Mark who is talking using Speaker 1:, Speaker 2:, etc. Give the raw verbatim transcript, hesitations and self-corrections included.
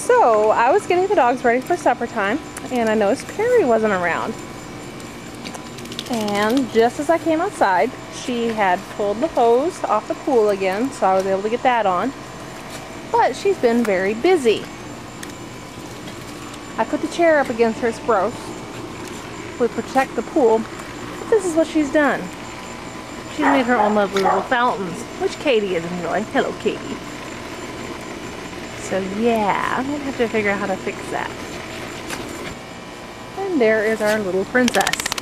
Speaker 1: So I was getting the dogs ready for supper time, and I noticed Peri wasn't around. And just as I came outside, she had pulled the hose off the pool again, so I was able to get that on. But she's been very busy. I put the chair up against her spruce to protect the pool, but this is what she's done. She's made her own lovely little fountains, which Katie is enjoying. Hello, Katie. So yeah, I'm going to have to figure out how to fix that. And there is our little princess.